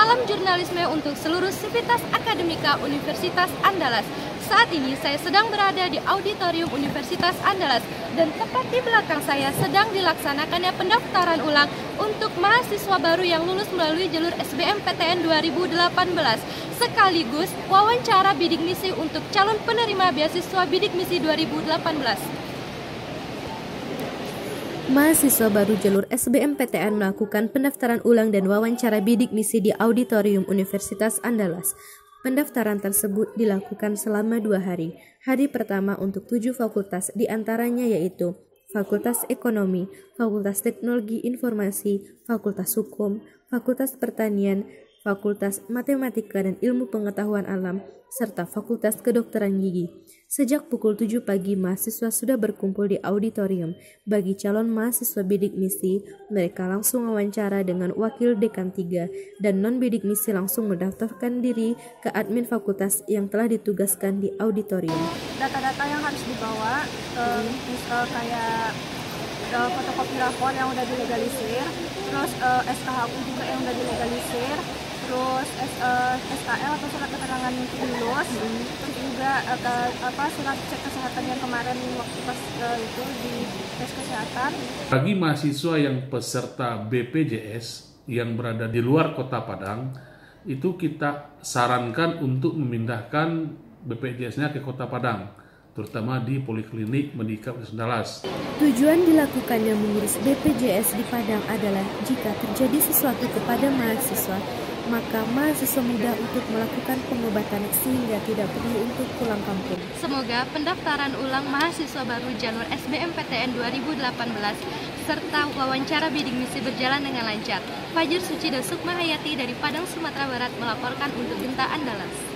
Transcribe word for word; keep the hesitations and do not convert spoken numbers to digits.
Salam jurnalisme untuk seluruh sivitas akademika Universitas Andalas. Saat ini saya sedang berada di auditorium Universitas Andalas dan tepat di belakang saya sedang dilaksanakannya pendaftaran ulang untuk mahasiswa baru yang lulus melalui jalur S B M P T N dua ribu delapan belas sekaligus wawancara bidik misi untuk calon penerima beasiswa bidik misi dua ribu delapan belas. Mahasiswa baru jalur S B M P T N melakukan pendaftaran ulang dan wawancara bidik misi di auditorium Universitas Andalas. Pendaftaran tersebut dilakukan selama dua hari. Hari pertama untuk tujuh fakultas, diantaranya yaitu Fakultas Ekonomi, Fakultas Teknologi Informasi, Fakultas Hukum, Fakultas Pertanian, Fakultas Matematika dan Ilmu Pengetahuan Alam, serta Fakultas Kedokteran Gigi. Sejak pukul tujuh pagi, mahasiswa sudah berkumpul di auditorium. Bagi calon mahasiswa bidik misi, mereka langsung wawancara dengan wakil dekan tiga, dan non-bidik misi langsung mendaftarkan diri ke admin fakultas yang telah ditugaskan di auditorium. Data-data yang harus dibawa, uh, uh, kayak uh, fotokopi rapor yang udah dilegalisir, terus uh, S K H U juga yang udah dilegalisir, terus uh, S K L atau surat keterangan lulus, hmm. terus juga uh, apa surat cek kesehatan yang kemarin waktu pas uh, itu di tes kesehatan. Bagi mahasiswa yang peserta B P J S yang berada di luar Kota Padang, itu kita sarankan untuk memindahkan B P J S-nya ke Kota Padang, terutama di Poliklinik Medika Andalas. Tujuan dilakukannya mengurus B P J S di Padang adalah jika terjadi sesuatu kepada mahasiswa, maka mahasiswa mudah untuk melakukan pengobatan sehingga tidak perlu untuk pulang kampung. Semoga pendaftaran ulang mahasiswa baru jalur S B M P T N dua ribu delapan belas serta wawancara bidik misi berjalan dengan lancar. Fajar Sucido Sukma Hayati dari Padang, Sumatera Barat melaporkan untuk Genta Andalas.